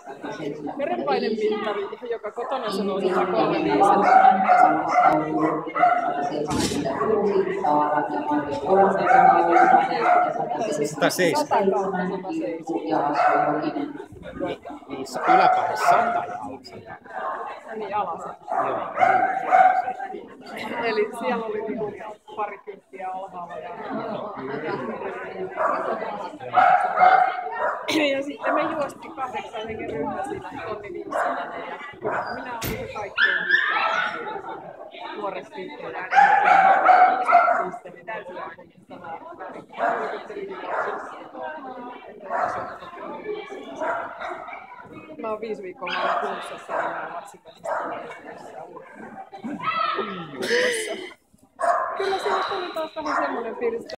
Verenpaine mittari, joka kotona sanoo 135. Niissä yläpäin 100 ja alasajaa. Niin alasajaa. Eli siellä oli niinku parikymppiä alhaalla. Ja sitten me juostiin 8 hengen ryhmä siinä 1500 ja kyllä minä olin se kaikkein nuoret tyttö ja pisteli täysin sanaa. Mä oon 5 viikkoa kunnossassa ja mä oon vatsikaisesta Kyllä siinä tuli taas vähän semmoinen fiilis,